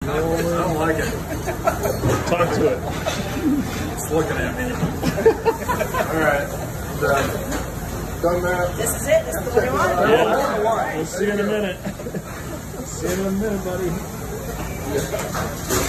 don't like it. Talk to it. It's looking at me. All right. Done that. This is it? This is the one you want? Yeah. We'll see you in a minute. See you in a minute, buddy.